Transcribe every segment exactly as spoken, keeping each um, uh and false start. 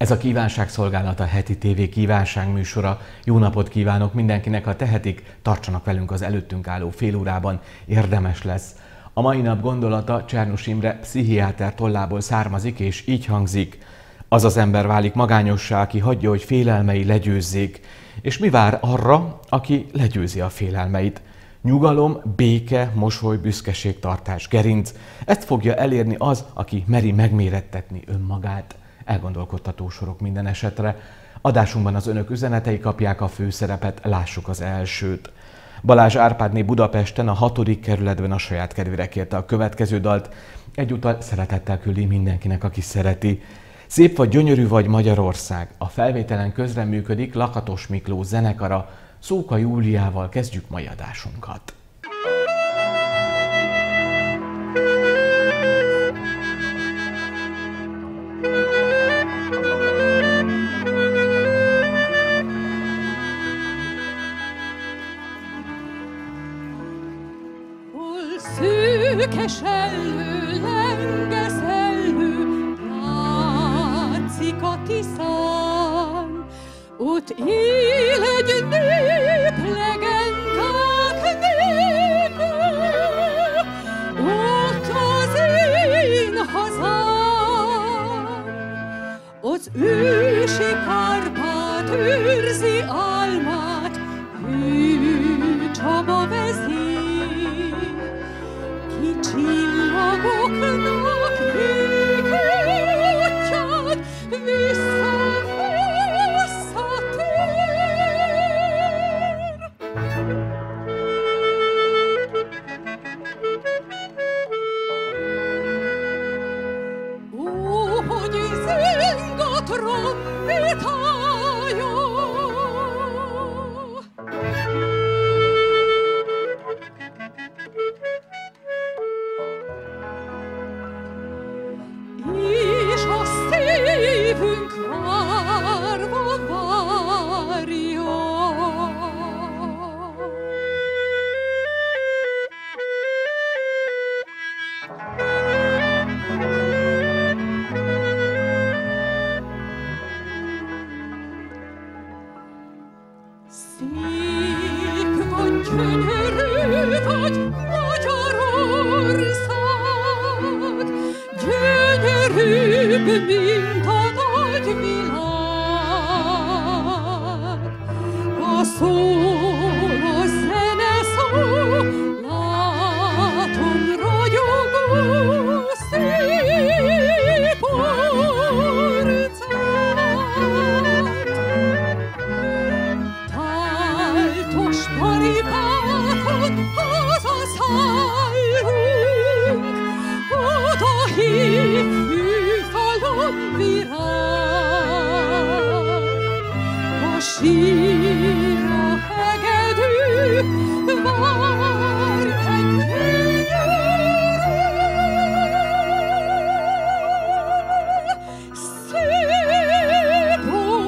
Ez a Kívánságszolgálat a heti tévé kívánságműsora. Jó napot kívánok mindenkinek, ha tehetik, tartsanak velünk az előttünk álló fél órában, érdemes lesz. A mai nap gondolata Csernus Imre pszichiáter tollából származik, és így hangzik: az az ember válik magányossá, aki hagyja, hogy félelmei legyőzzék. És mi vár arra, aki legyőzi a félelmeit? Nyugalom, béke, mosoly, büszkeség, tartás, gerinc. Ezt fogja elérni az, aki meri megmérettetni önmagát. Elgondolkodtató sorok minden esetre. Adásunkban az önök üzenetei kapják a főszerepet, lássuk az elsőt. Balázs Árpádné Budapesten, a hatodik kerületben a saját kedvére kérte a következő dalt. Egyúttal szeretettel küldi mindenkinek, aki szereti. Szép vagy, gyönyörű vagy Magyarország. A felvételen közreműködik Lakatos Miklós zenekara. Szóka Júliával kezdjük mai adásunkat. Szőkes ellő, lengeszelő, látszik a Tiszán. Ott él egy nép, legendák népe, ott az én hazám. Az ősi Kárpát őrzi álmát, Hű Csaba vezér. Csillagoknak vége útján vissza-visszatér. Ó, hogy zeng a trombitája, és a szívünk várva várja. Szép vagy, gyönyörű vagy Magyarország, gyönyörűbb, mint a nagy világ. A szól, a zene szól, látom ragyogó szép arcát. Táltos paripákon hazaszállunk, oda hív fűfalon virág. A sír, a hegedű várj egy gyönyörű, szép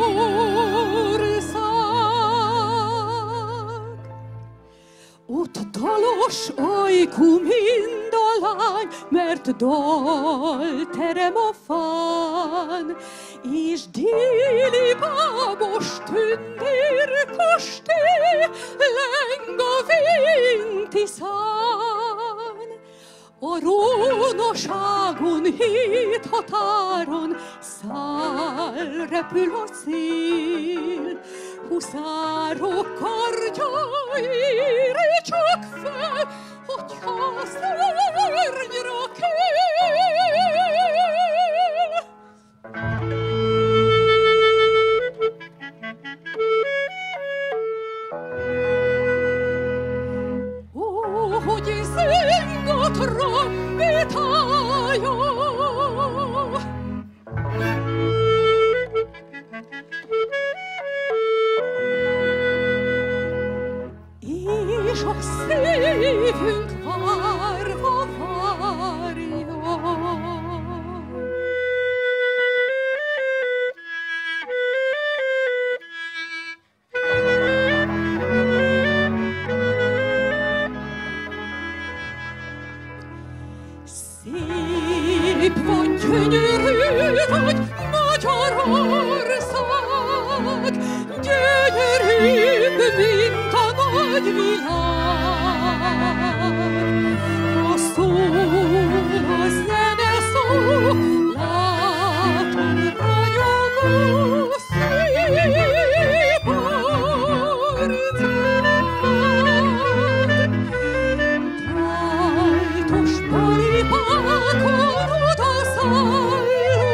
ország. Ott dalos ajkú mind a lány, mert dalterem a fán, és déli bábos tündérkastély leng a vén Tiszán. A rónaságon, hét határon száll, repül a szél, huszárok kardjai csak fel, hogyha szárnyra kél. Ó, hogy zeng a trombitája, és a szívünk várva várja. Szép vagy, gyönyörű vagy Magyarország, A szól, a zene szó, látom ragyogó szép arcát. Táltos paripákon odaszállunk,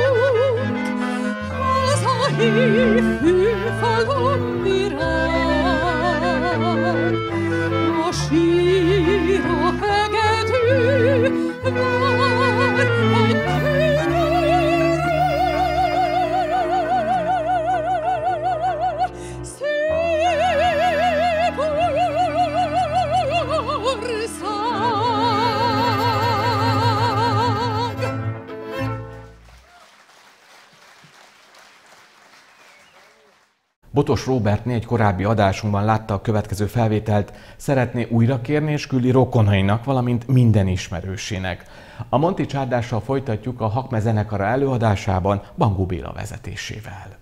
hazahív fűfalon virág. A sír, a hegedű vár egy tűnőre. Szép ország! Botos Róbertné egy korábbi adásunkban látta a következő felvételt, szeretné újra kérni és küldi rokonainak, valamint minden ismerősének. A Monti Csárdással folytatjuk a Hakme zenekara előadásában Bangó Béla vezetésével.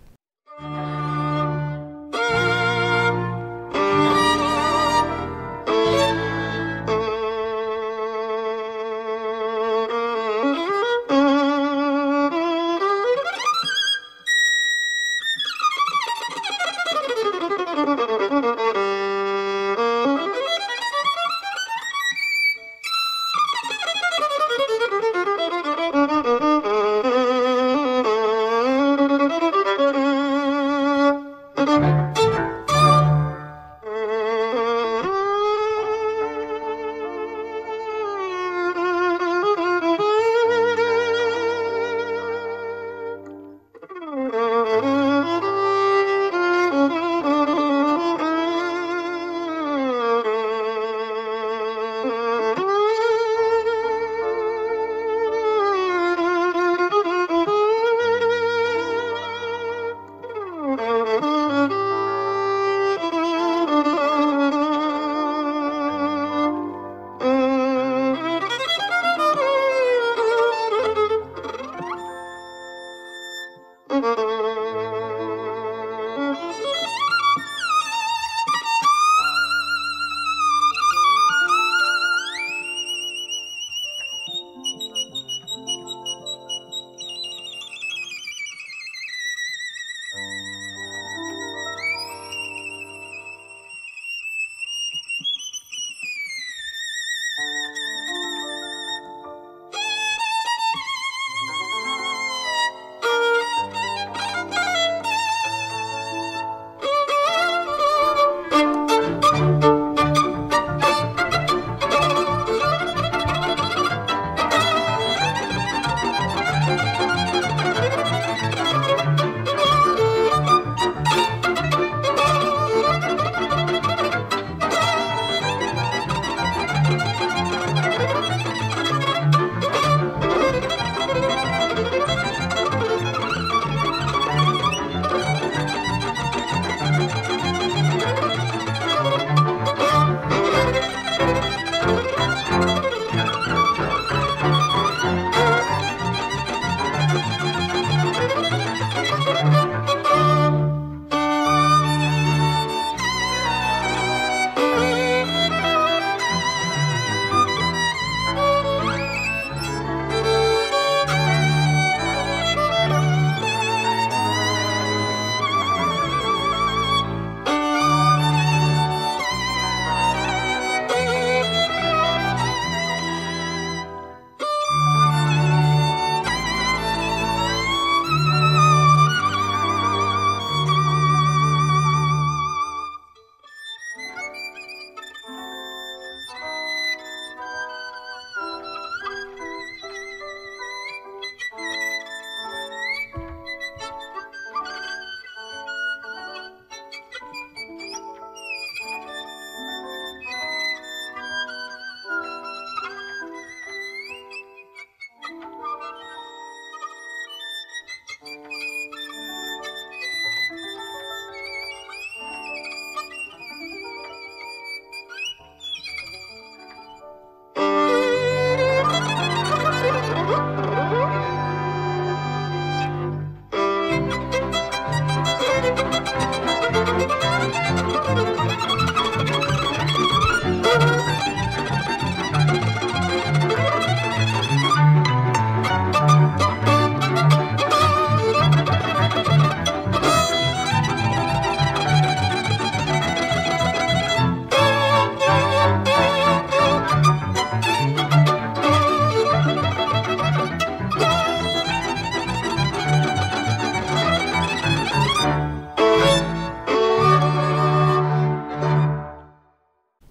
Thank you.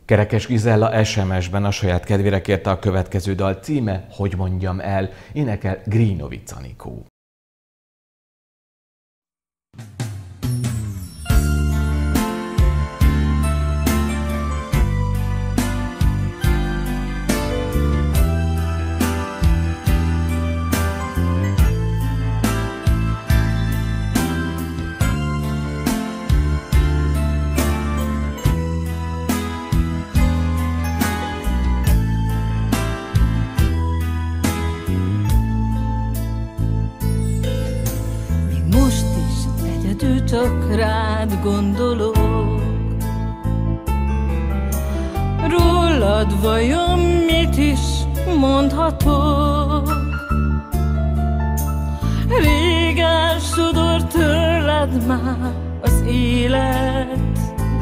Kerekes Gizella es em es-ben a saját kedvére kérte a következő dal, címe Hogy mondjam el, énekel Grínovic Anikó. Csak rád gondolok, rólad vajon mit is mondhatok? Rég elsodor tőled már az élet,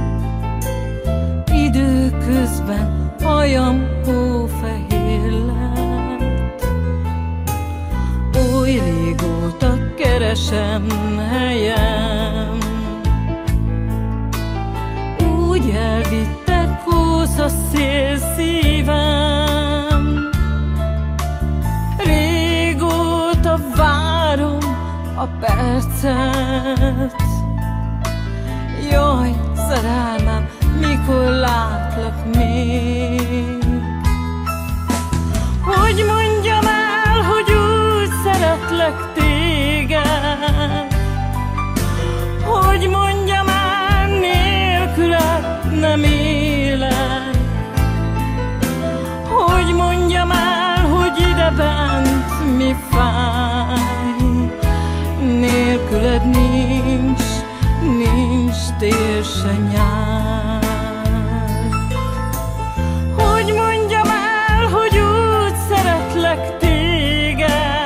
időközben hajam hófehér lett. Oly régóta keresem helyem, úgy elvitte kósz a szél szívem. Régóta várom a percet, jaj, szerelmem, mikor látlak még? Hogy mondjam el, hogy úgy szeretlek téged, hogy mondjam el, nélküled nem élek. Hogy mondjam el, hogy idebent mi fáj, nélküled nincs, nincs tél se nyár. Hogy mondjam el, hogy úgy szeretlek téged,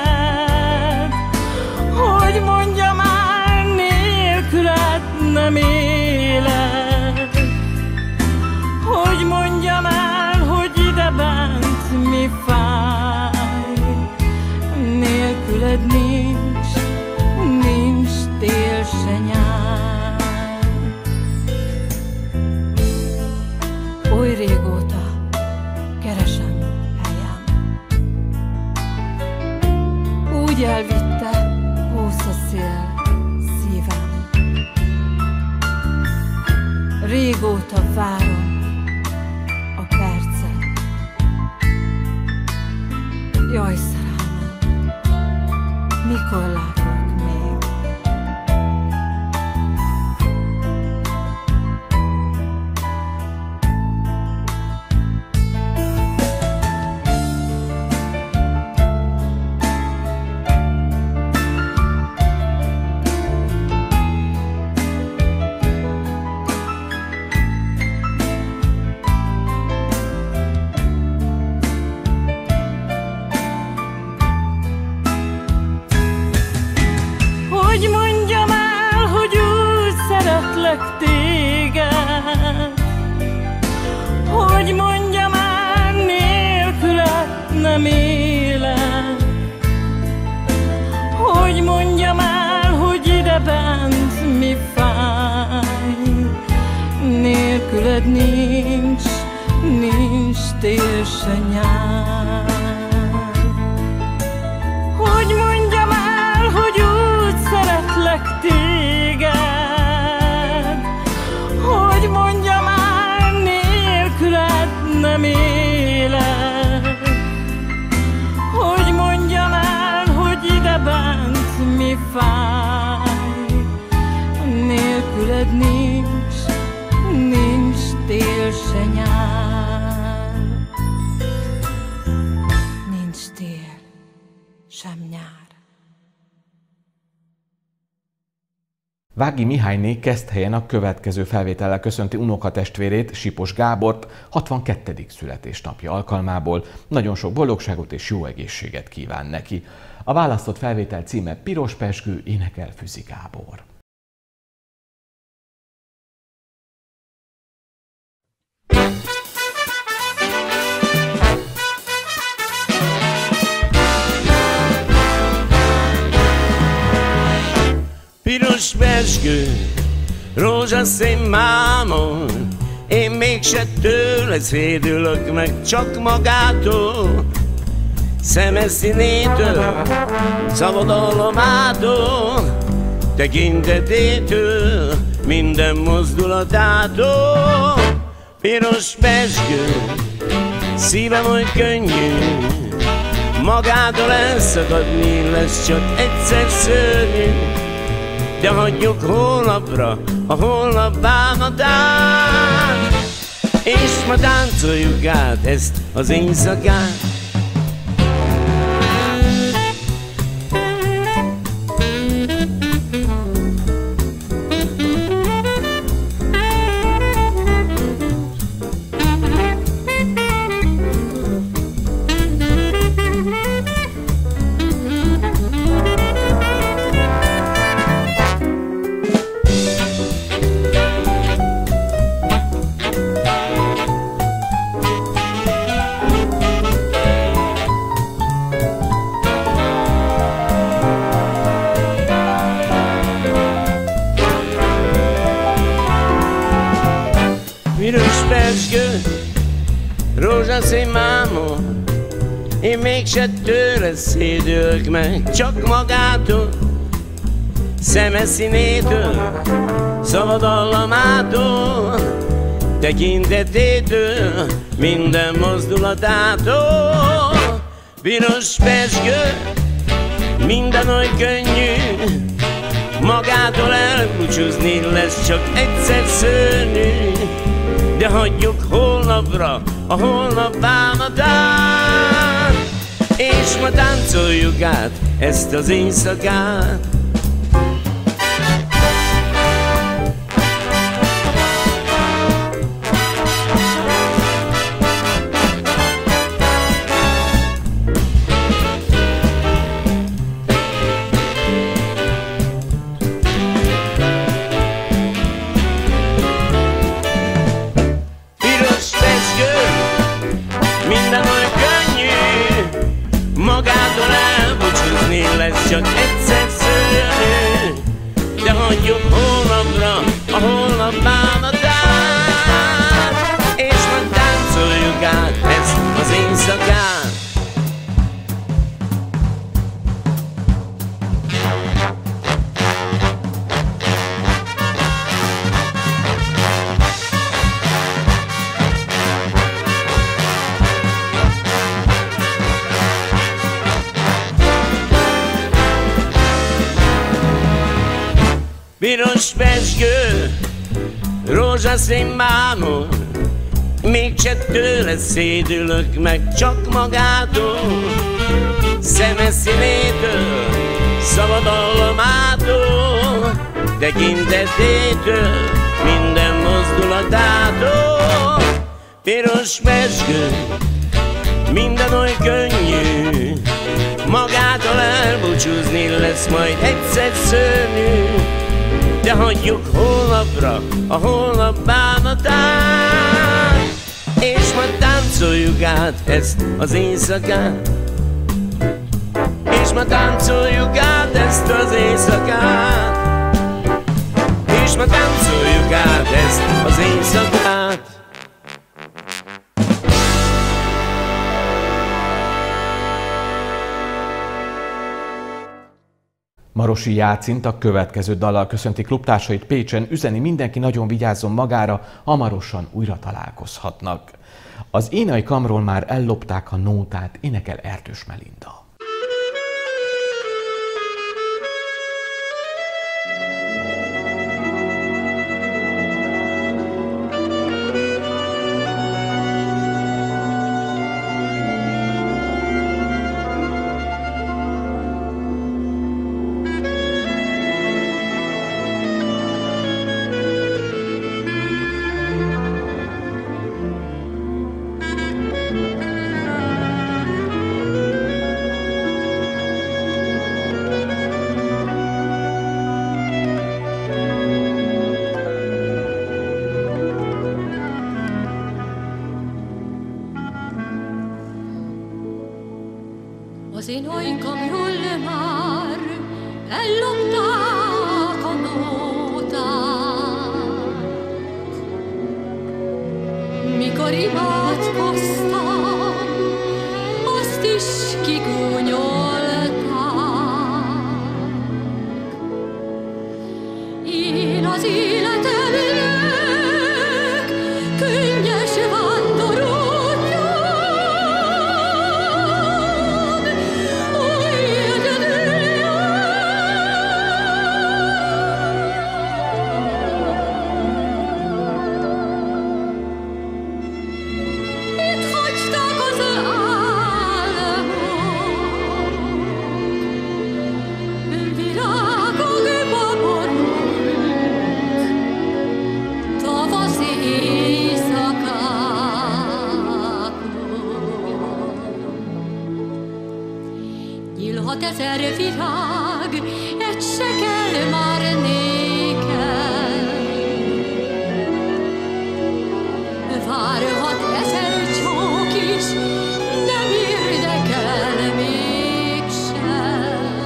hogy mondjam el, nélküled nem élek. Hogy mondjam el, hogy idebent mi fáj, nélküled nincs, nincs tél se nyár. Oly régóta keresem helyem, úgy elvitte húsz a szél szívem. Régóta várom a percet, jaj, szerelmem, mikor látlak még? Hogy mondjam el, hogy úgy szeretlek téged, hogy mondjam el, nélküled nem élek. Hogy mondjam el, hogy idebent mi fáj, nélküled nincs, nincs tél se nyár. Hogy mondjam el, hogy úgy szeretlek téged, hogy mondjam el, nélküled nem élek. Hogy mondjam el, hogy idebent mi fáj, nélküled nincs, nincs tél se nyár. Nincs tél sem nyár. Vági Mihályné Keszthelyen a következő felvétellel köszönti unokatestvérét, Sipos Gábort hatvankettedik születésnapja alkalmából. Nagyon sok boldogságot és jó egészséget kíván neki. A választott felvétel címe Piros pezsgő, énekel Füzi Gábor. Piros pezsgő, rózsaszín mámor, én mégse tőle szédülök meg, csak magától, szeme színétől, szabadalomától, tekintetétől, minden mozdulatától. Piros pezsgő, szívem oly könnyű, magától elszakadni lesz csak egyszer szörnyű. De hagyjuk holnapra a holnap bámadát, és ma táncoljuk át ezt az éjszakát. Piros pezsgő, rózsaszín mámor, én mégse tőle szédülök meg, csak magától, szeme színétől, szabadalomától, tekintetétől, minden mozdulatától. Piros pezsgő, minden oly könnyű, magától elbúcsúzni lesz csak egyszer szörnyű. De hagyjuk holnapra a holnap bámadát, és ma táncoljuk át ezt az éjszakát. Magától elbúcsúzni lesz csak egyszer szörnyű. De hagyjuk holnapra a holnap bámadát, és majd táncoljuk át ezt az éjszakát. Piros pezsgő, rózsaszín mámor, mégse tőle szédülök meg, csak magától, szeme színétől, szabadalomától, tekintetétől, minden mozdulatától. Piros pezsgő, minden oly könnyű, magától elbúcsúzni lesz majd egyszer szörnyű. De hagyjuk holnapra a holnap bámadát, és majd táncoljuk át ezt az éjszakát. És majd táncoljuk át ezt az éjszakát. És majd táncoljuk át ezt az éjszakát. Marosi Jácint a következő dallal köszönti klubtársait Pécsen, üzeni mindenki nagyon vigyázzon magára, hamarosan újra találkozhatnak. Az Énai Kamról már ellopták a nótát, énekel Erdős Melinda. Az én ajkamról már ellopták a nótát. mikor imádkoztam, azt is kigúnyolták. Én az életemnek könnyes vándorútján oly egyedül itt hagyták az álmok, virágokba borult tavasz éjszakákon. Nyílhat ezer virág, egy se kell már nékem. Várhat ezer csók is, nem érdekel mégsem.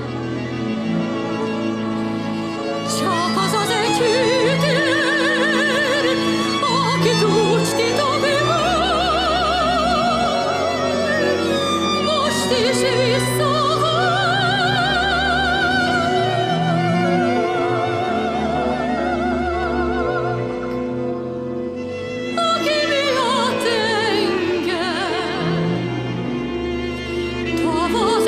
Csak az az egy hűtőr, akit úgy titokban most is visszavár. Aki miatt engem tavasz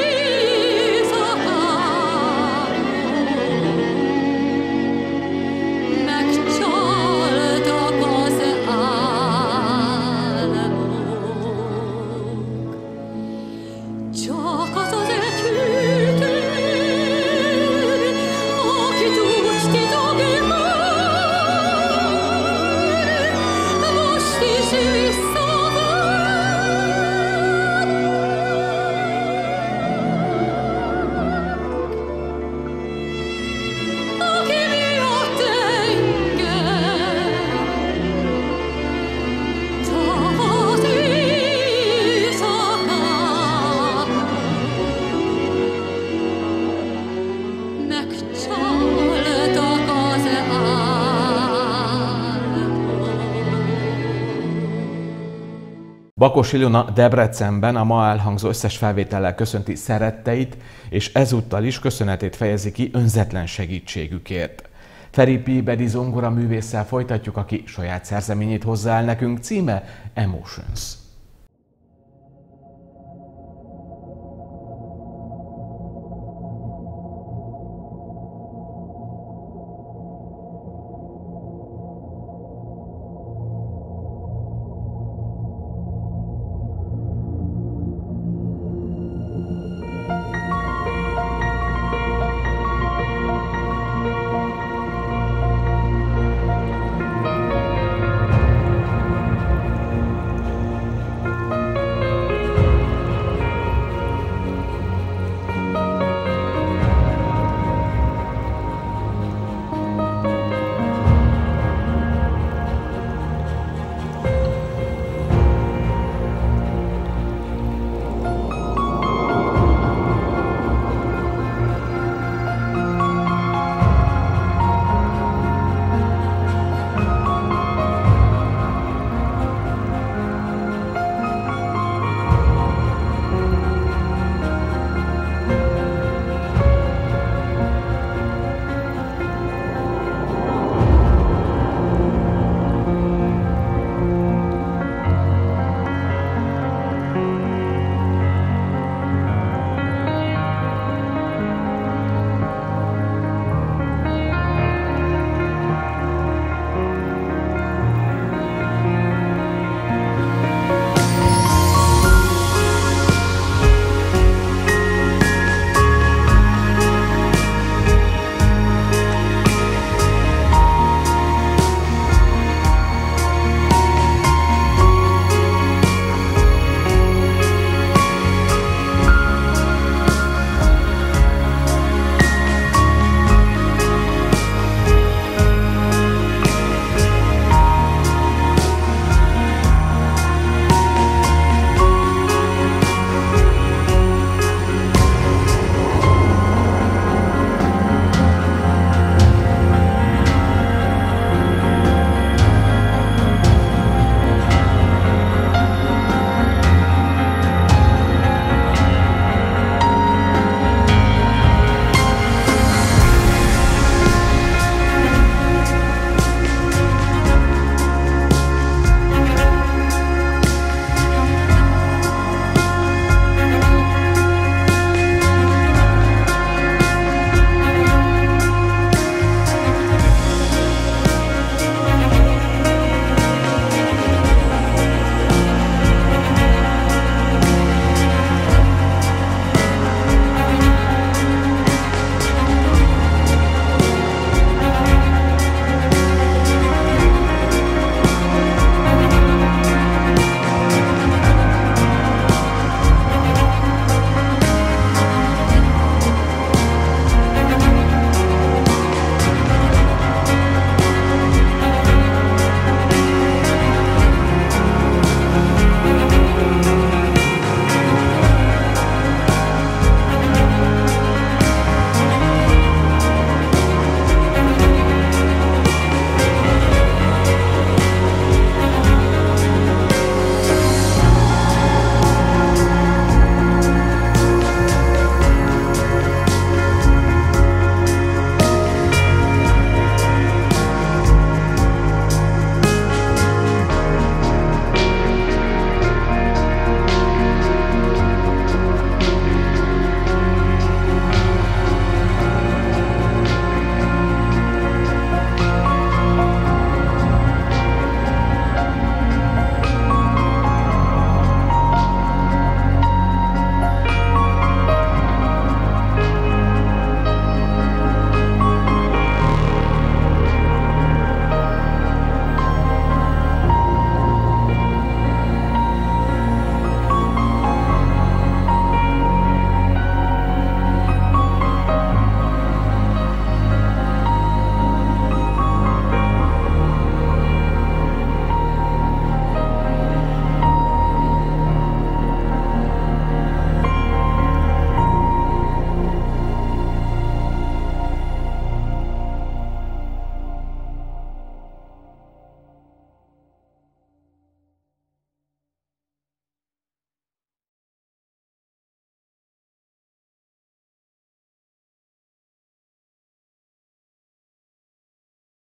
éjszakában megcsaltak az álmok. Csak az az egy hűtőr, akit úgy titokban most is visszavár. Aki miatt engem tavasz éjszakában megcsaltak az álmok. Bakos Ilona Debrecenben a ma elhangzó összes felvétellel köszönti szeretteit, és ezúttal is köszönetét fejezi ki önzetlen segítségükért. Feri Píbedi zongora művésszel folytatjuk, aki saját szerzeményét hozzá el nekünk, címe Emotions.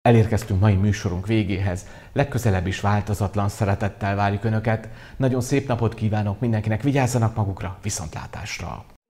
Elérkeztünk mai műsorunk végéhez. Legközelebb is változatlan szeretettel várjuk Önöket. Nagyon szép napot kívánok mindenkinek, vigyázzanak magukra, viszontlátásra!